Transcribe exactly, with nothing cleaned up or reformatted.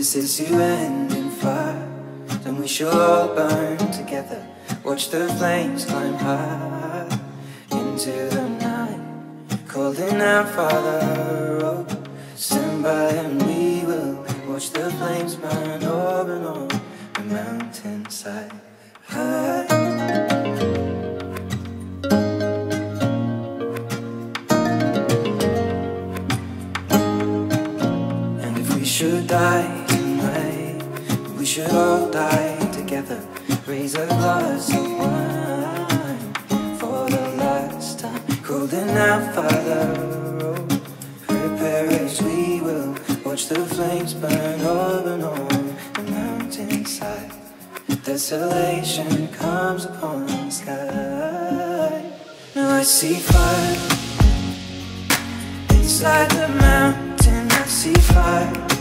this is to end in fire, then we shall all burn together. Watch the flames climb high into the night, calling out, Father, oh, stand by and we will watch the flames burn over and on the mountainside. High. And if we should die tonight, we should all die together. Raise a glass of wine for the last time, calling out, Father, oh, prepare as we will watch the flames burn over and on the mountainside. Desolation comes upon the sky. Now I see fire inside the mountain. I see fire